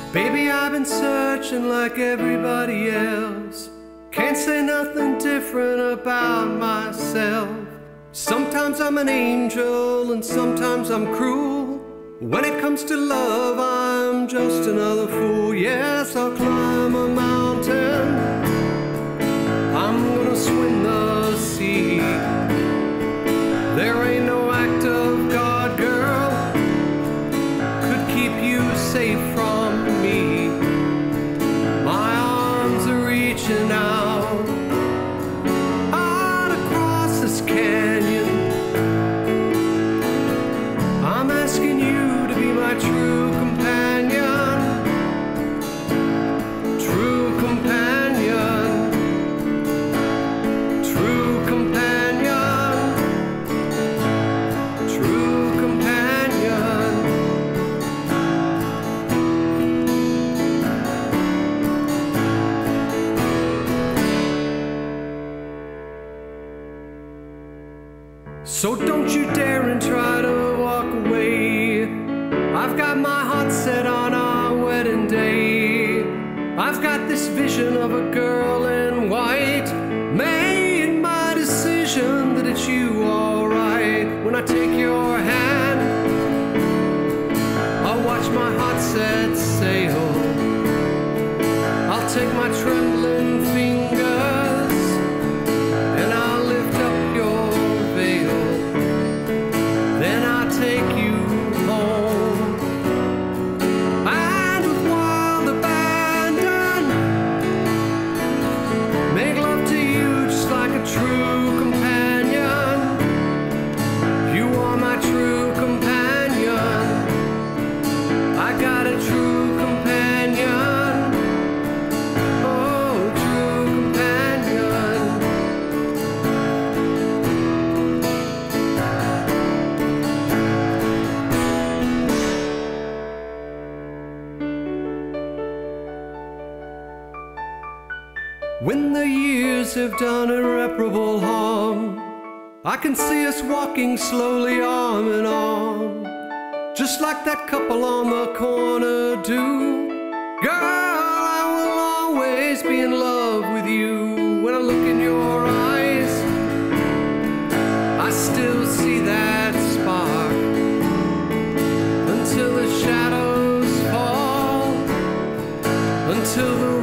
Baby, I've been searching like everybody else. Can't say nothing different about myself. Sometimes I'm an angel and sometimes I'm cruel. When it comes to love, I'm just another fool. Yes, I'll climb a mountain, I'm gonna swim the sea. There ain't no act of God, girl, could keep you safe from me. My arms are reaching out across this canyon. I'm asking you to be my true companion. True companion. True companion. True companion. So don't you dare and try to walk away. I've got my heart set on our wedding day. I've got this vision of a girl in white. Made my decision that it's you, alright. When I take your hand, I'll watch my heart set sail. I'll take my trembling fingers and I'll lift up your veil. Then I'll take you home. And with wild abandon, make love to you just like a true companion. You are my true companion. I got a true companion. Oh, true companion. When the years have done irreparable harm, I can see us walking slowly arm in arm, just like that couple on the corner do. Girl, I will always be in love with you. When I look in your eyes, I still see that spark. Until the shadows fall, until the